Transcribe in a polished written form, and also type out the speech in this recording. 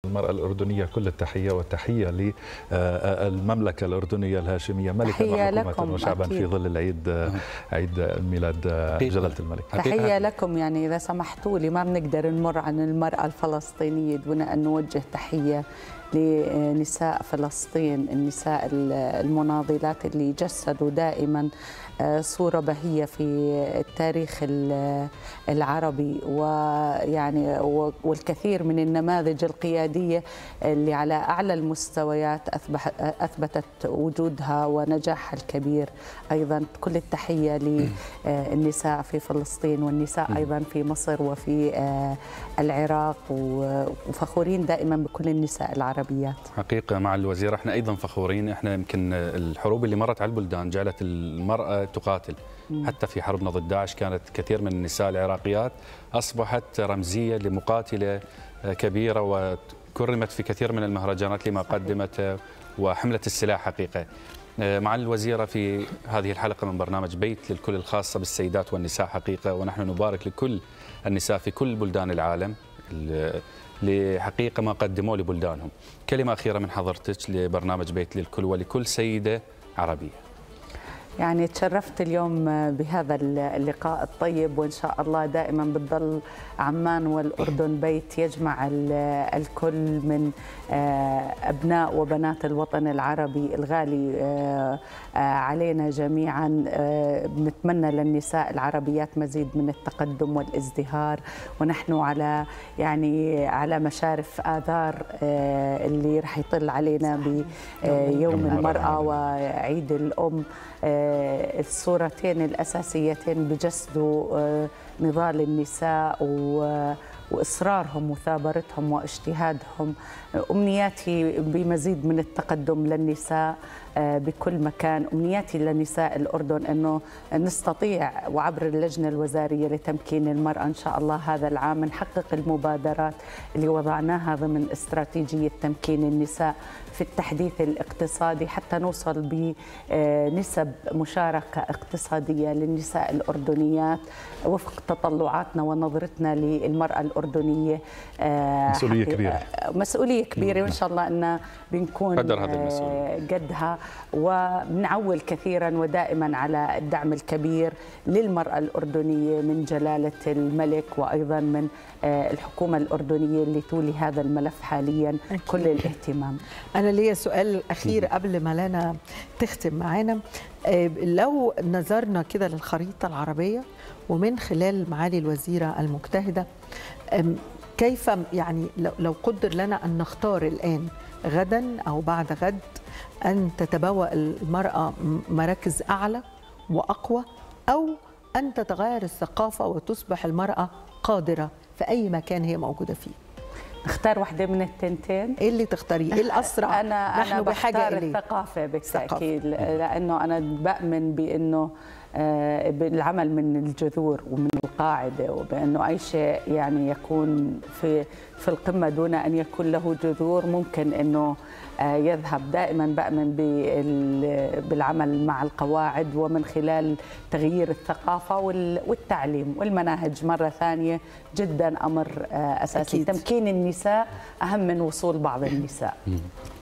المرأة الأردنية كل التحية والتحية للمملكة الأردنية الهاشمية ملكا وحكومة وشعبا في ظل العيد، عيد ميلاد جلالة الملك. تحية لكم. يعني إذا سمحتوا لي ما بنقدر نمر عن المرأة الفلسطينية دون أن نوجه تحية لنساء فلسطين، النساء المناضلات اللي جسدوا دائما صورة بهية في التاريخ العربي، ويعني والكثير من النماذج القيادية اللي على أعلى المستويات أثبتت وجودها ونجاحها الكبير. أيضا كل التحية للنساء في فلسطين والنساء أيضا في مصر وفي العراق، وفخورين دائما بكل النساء العربيات. حقيقة مع الوزيرة احنا أيضا فخورين. احنا يمكن الحروب اللي مرت على البلدان جعلت المرأة تقاتل. حتى في حربنا ضد داعش كانت كثير من النساء العراقيات أصبحت رمزية لمقاتلة كبيرة، وكرمت في كثير من المهرجانات لما قدمته وحملة السلاح. حقيقة مع الوزيرة في هذه الحلقة من برنامج بيت للكل الخاصة بالسيدات والنساء حقيقة، ونحن نبارك لكل النساء في كل بلدان العالم لحقيقة ما قدموه لبلدانهم. كلمة أخيرة من حضرتك لبرنامج بيت للكل ولكل سيدة عربية. يعني تشرفت اليوم بهذا اللقاء الطيب، وإن شاء الله دائما بتضل عمان والأردن بيت يجمع الكل من أبناء وبنات الوطن العربي الغالي علينا جميعا. بنتمنى للنساء العربيات مزيد من التقدم والازدهار، ونحن على مشارف آذار اللي رح يطل علينا بيوم المرأة وعيد الأم. الصورتين الأساسيتين بجسدوا نضال النساء وإصرارهم وثابرتهم واجتهادهم. أمنياتي بمزيد من التقدم للنساء بكل مكان. أمنياتي لنساء الأردن أنه نستطيع وعبر اللجنة الوزارية لتمكين المرأة إن شاء الله هذا العام نحقق المبادرات اللي وضعناها ضمن استراتيجية تمكين النساء في التحديث الاقتصادي، حتى نوصل بنسب مشاركة اقتصادية للنساء الأردنيات وفق تطلعاتنا ونظرتنا للمرأة الأردنية. مسؤولية كبيرة، مسؤولية كبيرة، وإن شاء الله أن بنكون قدها، وبنعول كثيرا ودائما على الدعم الكبير للمرأة الأردنية من جلالة الملك وأيضا من الحكومة الأردنية اللي تولي هذا الملف حاليا كل الاهتمام. أنا لي سؤال أخير قبل ما لنا تختم معانا. لو نظرنا كده للخريطة العربية ومن خلال معالي الوزيرة المجتهدة، كيف يعني لو قدر لنا أن نختار الآن غدا أو بعد غد أن تتبوأ المرأة مراكز أعلى وأقوى، أو أن تتغير الثقافة وتصبح المرأة قادرة في أي مكان هي موجودة فيه؟ نختار واحدة من التنتين. إيه اللي تختاريه؟ إيه الأسرع؟ أنا بحاجة إليه الثقافة بالتأكيد، لأنه أنا بأمن بأنه بالعمل من الجذور ومن القاعدة، وبأنه أي شيء يعني يكون في القمة دون أن يكون له جذور ممكن أنه يذهب. دائما بأمن بالعمل مع القواعد ومن خلال تغيير الثقافة والتعليم والمناهج مرة ثانية. جدا أمر أساسي. أكيد. تمكين النساء أهم من وصول بعض النساء.